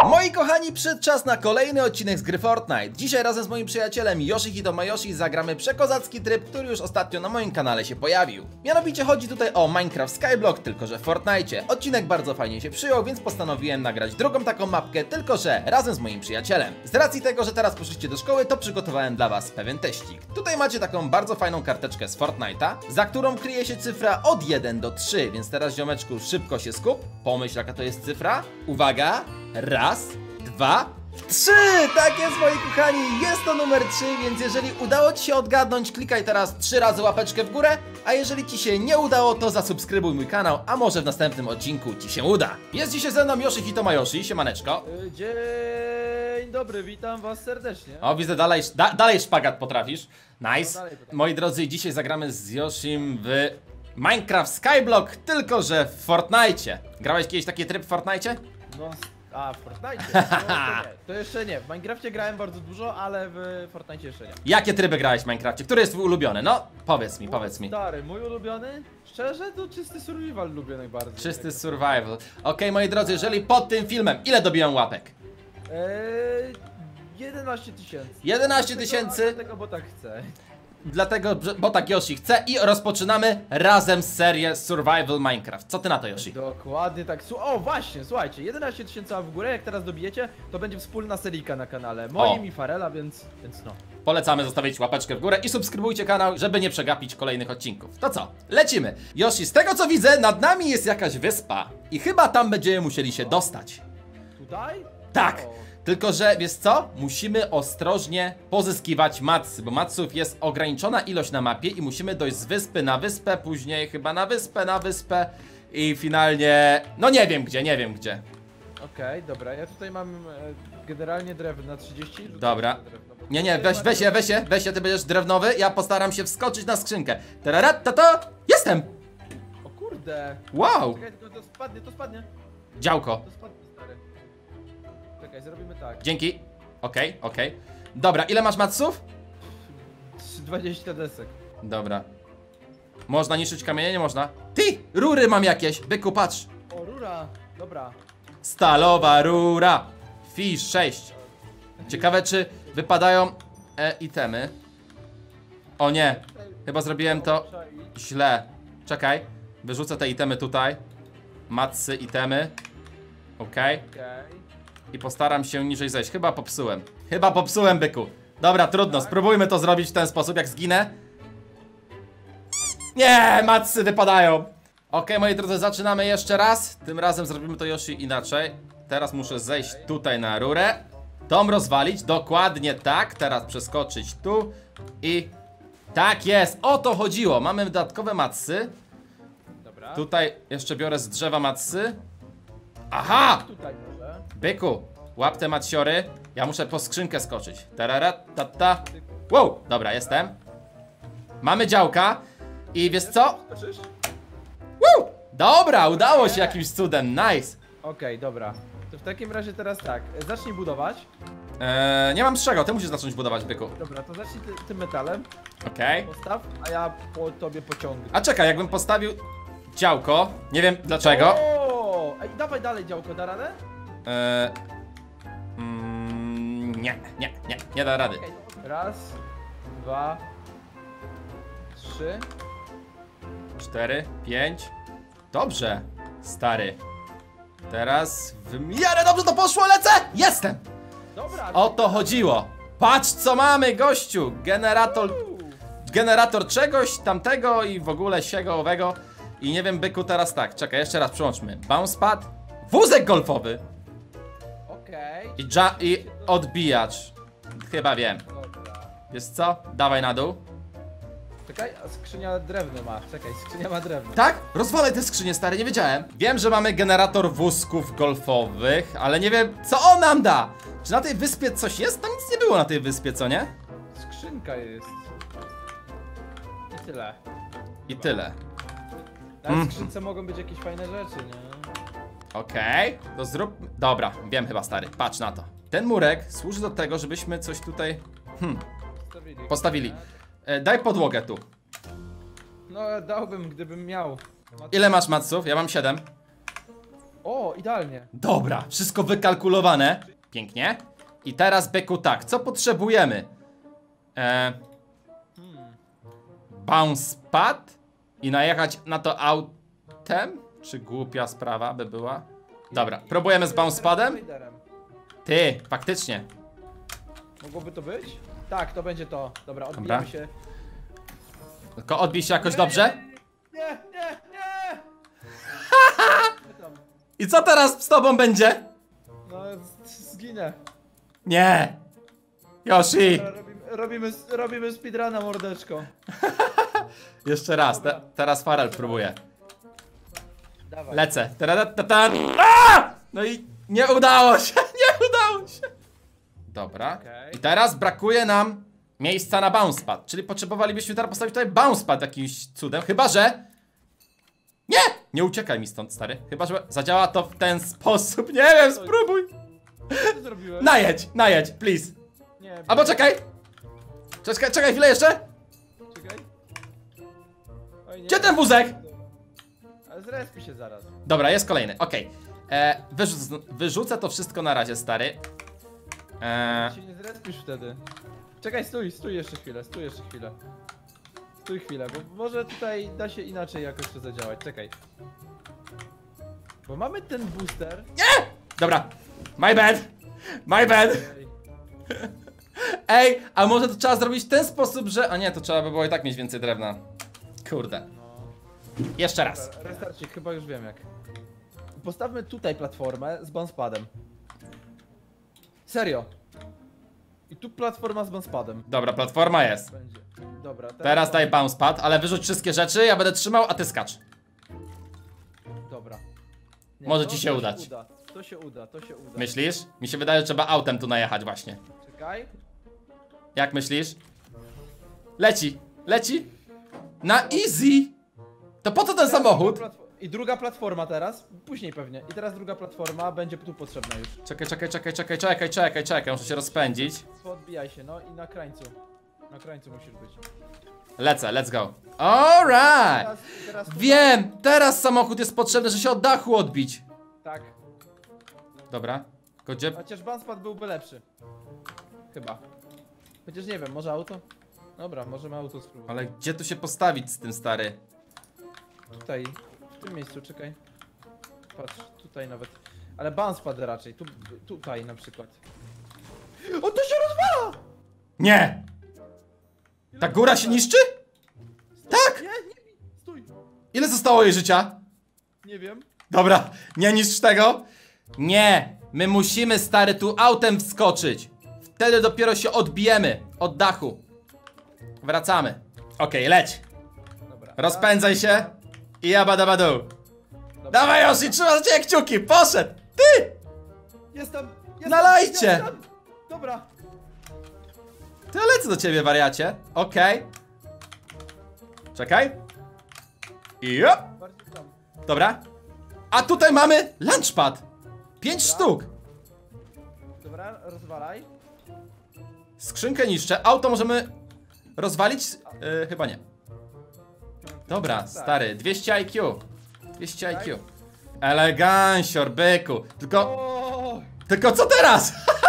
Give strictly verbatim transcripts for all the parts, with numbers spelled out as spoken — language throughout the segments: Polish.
Moi kochani, przyszedł czas na kolejny odcinek z gry Fortnite. Dzisiaj razem z moim przyjacielem Yoshihito Mayoshi zagramy przekozacki tryb, który już ostatnio na moim kanale się pojawił. Mianowicie chodzi tutaj o Minecraft Skyblock, tylko że w Fortnite. Odcinek bardzo fajnie się przyjął, więc postanowiłem nagrać drugą taką mapkę, tylko że razem z moim przyjacielem. Z racji tego, że teraz poszliście do szkoły, to przygotowałem dla was pewien teścik. Tutaj macie taką bardzo fajną karteczkę z Fortnite'a, za którą kryje się cyfra od jeden do trzech, więc teraz, ziomeczku, szybko się skup, pomyśl, jaka to jest cyfra. Uwaga! Raz, dwa, trzy! Tak jest, moi kochani, jest to numer trzy, więc jeżeli udało ci się odgadnąć, klikaj teraz trzy razy łapeczkę w górę, a jeżeli ci się nie udało, to zasubskrybuj mój kanał, a może w następnym odcinku ci się uda. Jest dzisiaj ze mną Yoshihito Mayoshi, siemaneczko. Dzień dobry, witam was serdecznie. O, widzę, dalej, da, dalej szpagat potrafisz. Nice. No, moi drodzy, dzisiaj zagramy z Yoshim w Minecraft Skyblock, tylko że w Fortnite. Grałeś kiedyś taki tryb w Fortnite? No, a, w Fortnite? No, to, nie. To jeszcze nie. W Minecrafcie grałem bardzo dużo, ale w Fortnite jeszcze nie. Jakie tryby grałeś w Minecrafcie? Który jest twój ulubiony? No, powiedz mi, powiedz mi. Stary, mój ulubiony? Szczerze, to czysty survival lubię najbardziej. Czysty survival. Okej, okay, moi drodzy, jeżeli pod tym filmem, ile dobiłem łapek? Eee, jedenaście tysięcy. jedenaście tysięcy. Dlatego, bo tak chcę. Dlatego, bo tak Yoshi chce i rozpoczynamy razem serię Survival Minecraft. Co ty na to, Yoshi? Dokładnie tak. O, właśnie, słuchajcie, jedenaście tysięcy w górę, jak teraz dobijecie, to będzie wspólna seryjka na kanale moim i Farela, więc, więc no. Polecamy zostawić łapeczkę w górę i subskrybujcie kanał, żeby nie przegapić kolejnych odcinków. To co? Lecimy! Yoshi, z tego co widzę, nad nami jest jakaś wyspa i chyba tam będziemy musieli się dostać. Tutaj? Tak! O. Tylko że, wiesz co? Musimy ostrożnie pozyskiwać matsy, bo matsów jest ograniczona ilość na mapie i musimy dojść z wyspy na wyspę, później chyba na wyspę, na wyspę i finalnie... No nie wiem gdzie, nie wiem gdzie. Okej, okay, dobra, ja tutaj mam e, generalnie drewno na trzydzieści. Dobra. Nie, nie, weź, weź je, weź je, weź je, ty będziesz drewnowy, ja postaram się wskoczyć na skrzynkę. Tararat, tato! Jestem! O kurde! Wow! Czekaj, tylko to spadnie, to spadnie. Działko. To spadnie, stary. Czekaj, zrobimy tak. Dzięki. Okej, okay, okej. Okay. Dobra, ile masz matsów? dwadzieścia desek. Dobra. Można niszczyć kamienie? Nie można. Ty! Rury mam jakieś! Byku, patrz! O, rura! Dobra. Stalowa rura! Fish sześć. Ciekawe, czy wypadają e, itemy. O nie! Chyba zrobiłem to źle. Czekaj. Wyrzucę te itemy tutaj. Matsy, itemy. Okej. Okay. Okay. I postaram się niżej zejść. Chyba popsułem. Chyba popsułem, byku. Dobra, trudno. Spróbujmy to zrobić w ten sposób, jak zginę. Nie, matsy wypadają. Okej, okay, moi drodzy, zaczynamy jeszcze raz. Tym razem zrobimy to, Yoshi, inaczej. Teraz muszę zejść tutaj na rurę. Tom rozwalić, dokładnie tak. Teraz przeskoczyć tu. I tak jest, o to chodziło. Mamy dodatkowe matsy. Dobra. Tutaj jeszcze biorę z drzewa matsy. Aha! Tutaj może. Byku, łap te maciory. Ja muszę po skrzynkę skoczyć. Tararat, tata. Wow, dobra, jestem. Mamy działka. I wiesz co? Skoczysz? Woo! Dobra, udało się jakimś cudem, nice. Okej, okay, dobra. To w takim razie teraz tak, zacznij budować. Eee, nie mam z czego, ty musisz zacząć budować, byku. Dobra, to zacznij ty, tym metalem. Okej. Okay. Postaw, a ja po tobie pociągnę. A czekaj, jakbym postawił działko. Nie wiem dlaczego. O! Ej, dawaj dalej działko, da radę? Eee, mm, nie, nie, nie, nie da rady. Okay. Raz, dwa, trzy. Cztery, pięć. Dobrze, stary. Teraz w miarę dobrze to poszło, lecę! Jestem! Dobra. O to chodziło. Patrz co mamy, gościu. Generator, generator czegoś, tamtego i w ogóle siego, owego. I nie wiem, byku, teraz tak. Czekaj, jeszcze raz przełączmy. Bounce pad. Wózek golfowy. Okej. I, ja i odbijacz. Chyba wiem. Dobra. Wiesz co? Dawaj na dół. Czekaj, a skrzynia drewno ma. Czekaj, skrzynia ma drewno. Tak? Rozwalaj te skrzynie, stary, nie wiedziałem. Wiem, że mamy generator wózków golfowych, ale nie wiem, co on nam da. Czy na tej wyspie coś jest? Tam nic nie było na tej wyspie, co nie? Skrzynka jest. I tyle. I tyle. Na Mm. skrzynce mogą być jakieś fajne rzeczy, nie? Okej, okay, to zrób... Dobra, wiem chyba, stary, patrz na to. Ten murek służy do tego, żebyśmy coś tutaj... Hmm, Postawili. postawili. E, daj podłogę tu. No dałbym, gdybym miał. Ile masz matsów? Ja mam siedem. O, idealnie. Dobra, wszystko wykalkulowane. Pięknie. I teraz, byku, tak, co potrzebujemy? E, bounce pad i najechać na to autem? Czy głupia sprawa by była? Dobra, próbujemy z bounce padem. Ty, faktycznie. Mogłoby to być? Tak, to będzie to. Dobra, odbijamy się. Tylko odbij się jakoś dobrze. Nie, nie, nie! I co teraz z tobą będzie? No, z- zginę. Nie. Yoshi. Dobra, robimy, robimy, robimy speedruna, mordeczko. Jeszcze raz, te, teraz Farel próbuje. Dawaj. Lecę. Tadadadadad. A! No i nie udało się, nie udało się. Dobra. Okej. I teraz brakuje nam miejsca na bounce pad. Czyli potrzebowalibyśmy teraz postawić tutaj bounce pad jakimś cudem. Chyba że... Nie! Nie uciekaj mi stąd, stary. Chyba że zadziała to w ten sposób. Nie wiem, spróbuj. Co ty zrobiłeś? Najedź, najedź, please. Nie, Albo czekaj. Czekaj, czekaj chwilę jeszcze. czekaj. Oj, nie. Gdzie ten wózek? Ale zrespi się zaraz. Dobra, jest kolejny, okej. E, wyrzuc Wyrzucę to wszystko na razie, stary. E, Ty się nie zrespisz wtedy. Czekaj, stój, stój jeszcze chwilę, stój jeszcze chwilę. Stój chwilę, bo może tutaj da się inaczej jakoś to zadziałać, czekaj. Bo mamy ten booster. dobra, my bad. My bad. Ej, Ej, a może to trzeba zrobić w ten sposób, że... A nie, to trzeba by było i tak mieć więcej drewna. Kurde. no. Jeszcze raz. Dobra, restarcik, chyba już wiem jak. Postawmy tutaj platformę z bouncepadem. Serio. I tu platforma z bouncepadem. Dobra, platforma jest. Będzie. Dobra, teraz, Teraz daj bounce pad, ale wyrzuć wszystkie rzeczy, ja będę trzymał, a ty skacz. Dobra. Nie, Może to- ci się to udać. uda. To się uda, to się uda. Myślisz? Mi się wydaje, że trzeba autem tu najechać właśnie. Czekaj. Jak myślisz? Leci, leci. Na easy. To po co ten samochód? I druga platforma teraz, później pewnie. I teraz druga platforma będzie tu potrzebna już. Czekaj, czekaj, czekaj, czekaj, czekaj, czekaj, czekaj, muszę się rozpędzić. Podbijaj się, no i na krańcu. Na krańcu musisz być. Lecę, let's go. Alright. Teraz, teraz tu- Wiem, teraz samochód jest potrzebny, żeby się od dachu odbić. Tak. Dobra, tylko gdzie... Chociaż bouncepad byłby lepszy. Chyba. Chociaż nie wiem, może auto? Dobra, możemy auto spróbować. Ale gdzie tu się postawić z tym, stary? Tutaj, w tym miejscu, czekaj. Patrz, tutaj nawet. Ale bouncepad raczej, tu, tutaj na przykład. O, to się rozwala! Nie! Ta góra się niszczy? Tak! Nie, nie, stój! Ile zostało jej życia? Nie wiem. Dobra, nie niszcz tego. Nie, my musimy, stary, tu autem wskoczyć. Wtedy dopiero się odbijemy od dachu. Wracamy. Okej, leć. Dobra. Rozpędzaj się. I jabadabadu. Dobra. Dawaj, Yoshi, trzymaj cię kciuki, poszedł. Ty! Jestem! Jestem! Nalajcie! Jestem. Dobra. To ja lecę do ciebie, wariacie. Okej. Czekaj. I jo. Bardziej tam. Dobra. A tutaj mamy lunchpad. Pięć Dobra. sztuk. Dobra, rozwalaj. Skrzynkę niszczę. Auto możemy rozwalić? Yy, chyba nie. Dobra, Tak. stary. dwieście I Q. dwieście I Q. Elegancior, byku. Tylko, O! tylko co teraz?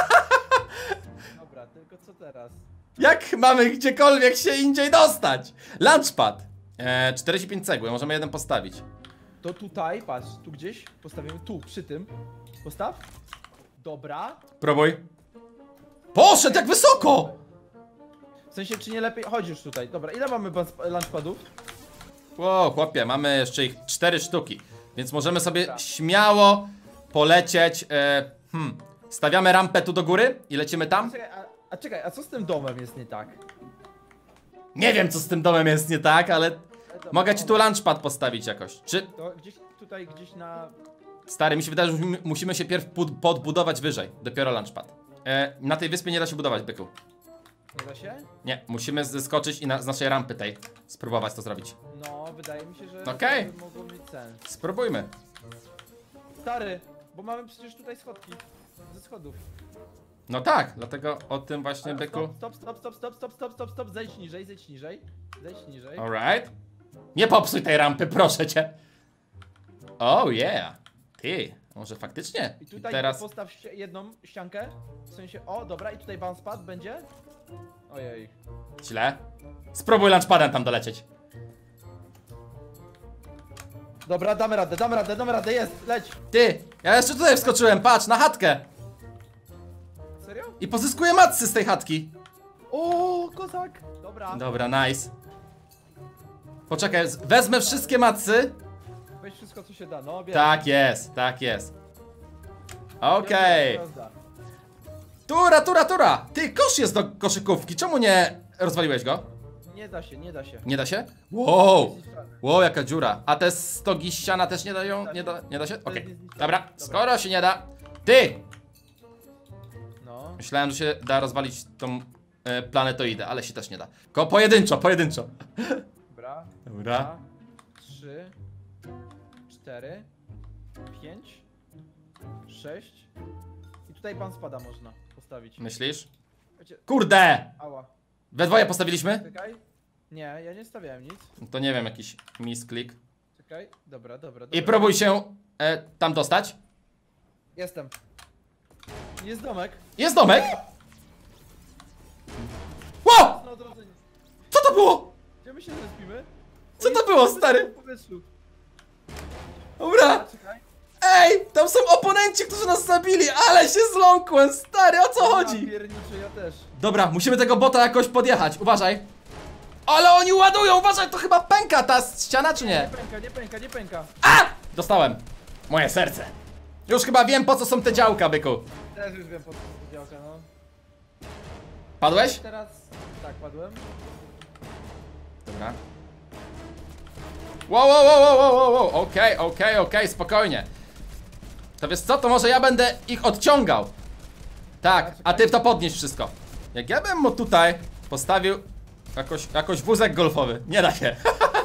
Dobra, tylko co teraz? Jak mamy gdziekolwiek się indziej dostać? Lunchpad. Eee, czterdzieści pięć cegły, możemy jeden postawić. To tutaj, patrz, tu gdzieś postawimy, tu, przy tym. Postaw. Dobra. Próbuj. Poszedł, jak wysoko! W sensie, czy nie lepiej? Chodź już tutaj. Dobra, ile mamy bounce- lunchpadów? Wow, chłopie, mamy jeszcze ich cztery sztuki. Więc możemy sobie Dobra. śmiało polecieć. E, hmm. Stawiamy rampę tu do góry i lecimy tam? Czekaj, a, a czekaj, a co z tym domem jest nie tak? Nie wiem, co z tym domem jest nie tak, ale Ale dobra, mogę ci tu lunchpad postawić jakoś. Czy, To gdzieś tutaj, gdzieś na... stary, mi się wydaje, że musimy, musimy się pierw pud- podbudować wyżej. Dopiero lunchpad. E, na tej wyspie nie da się budować, byku. Nie da się? Nie, musimy zeskoczyć i na, z naszej rampy tej spróbować to zrobić. No, wydaje mi się, że Okej. to by mogło mieć sens. Spróbujmy. Stary, bo mamy przecież tutaj schodki. Ze schodów. No tak, dlatego o tym właśnie, Ale byku. Stop, stop, stop, stop, stop, stop, stop, stop, zejdź niżej, zejdź niżej. Zejdź niżej. Alright. Nie popsuj tej rampy, proszę cię. Oh yeah. Ty, Może faktycznie. I tutaj teraz... postaw ści- jedną ściankę. W sensie, o dobra, i tutaj bounce pad będzie. Ojej. Źle. Spróbuj launchpadem tam dolecieć. Dobra, damy radę, damy radę, damy radę, jest, leć. Ty, ja jeszcze tutaj wskoczyłem, patrz, na chatkę. Serio? I pozyskuję matsy z tej chatki. O, kozak. Dobra. Dobra, nice. Poczekaj, z- wezmę wszystkie matsy. Weź wszystko co się da, no bierz. Tak jest, tak jest. Okej. Bierz, bierz, Tura, tura, tura. Ty, kosz jest do koszykówki, czemu nie rozwaliłeś go? Nie da się, nie da się. Nie da się? Wow. Wow, jaka dziura. A te stogi ściana też nie dają? Nie da, nie da się? Okej. Dobra, skoro się nie da. Ty! No. Myślałem, że się da rozwalić tą e, planetoidę, ale się też nie da. Tylko pojedynczo, pojedynczo. Dobra. Dobra. Dwa, trzy, cztery, pięć, sześć. I tutaj pan spada można postawić. Myślisz? Wiecie, Kurde! ała. We dwoje postawiliśmy? Czekaj. Nie, ja nie stawiałem nic. To nie wiem, jakiś misklik. Czekaj. Dobra, dobra, dobra. I próbuj się e, tam dostać. Jestem. Jest domek. Jest domek! Wow! Na odrodzenie. Co to było? Gdzie my się zespimy? Co to było, stary? Dobra. Dobra! Czekaj. Ej! Tam są oponenci, którzy nas zabili, ale się zląkłem, stary, o co chodzi? Ja pierniczę, ja też. Dobra, musimy tego bota jakoś podjechać, uważaj. Ale oni ładują, uważaj, to chyba pęka ta ściana, czy nie? Nie pęka, nie pęka, nie pęka. A! Dostałem. Moje serce. Już chyba wiem, po co są te działka, byku. Też już wiem po co to działka, no. Padłeś? Teraz... Tak, padłem. Dobra. Wow, wow, wow, wow, wow, wow, okej, okej, okej, spokojnie. To wiesz co, to może ja będę ich odciągał. Tak, a ty to podnieś wszystko. Jak ja bym mu tutaj postawił jakoś, jakoś wózek golfowy, nie da się.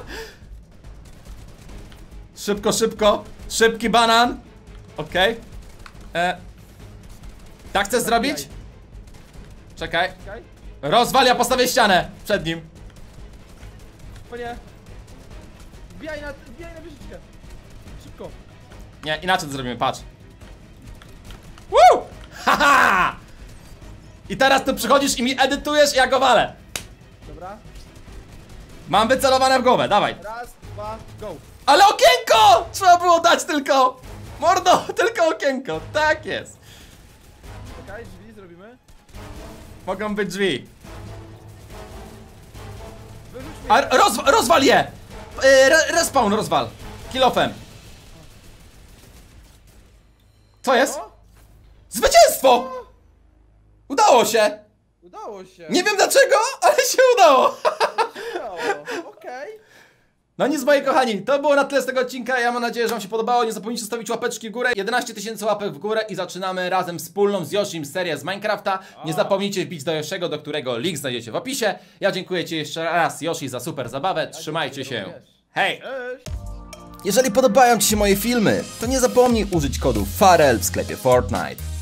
Szybko, szybko, szybki banan. Okej. E, Tak chcesz zrobić? Czekaj. Czekaj. Rozwal, ja postawię ścianę przed nim. O nie. Wbijaj na, wbijaj na wieżyczkę. Szybko. Nie, inaczej to zrobimy, patrz. Woo! Haha! I teraz tu przychodzisz i mi edytujesz i ja go walę. Dobra. Mam wycelowane w głowę, dawaj. Raz, dwa, go. Ale okienko! Trzeba było dać tylko! Mordo, tylko okienko, tak jest. Czekaj, drzwi zrobimy. Mogą być drzwi. Wyrzuć mnie. A roz, rozwal je! Yy, re, respawn rozwal. Kilofem. Co jest? O, Zwycięstwo! Udało się! udało się. Nie wiem dlaczego, ale się udało. Udało. Okej. No nic, moi kochani, to było na tyle z tego odcinka. Ja mam nadzieję, że wam się podobało. Nie zapomnijcie zostawić łapeczki w górę. jedenaście tysięcy łapek w górę i zaczynamy razem wspólną z Yoshim serię z Minecrafta. Nie zapomnijcie wbić do Yoshiego, do którego link znajdziecie w opisie. Ja dziękuję ci jeszcze raz, Yoshi, za super zabawę. Trzymajcie się. również. Hej! Cześć. Jeżeli podobają ci się moje filmy, to nie zapomnij użyć kodu Farel w sklepie Fortnite.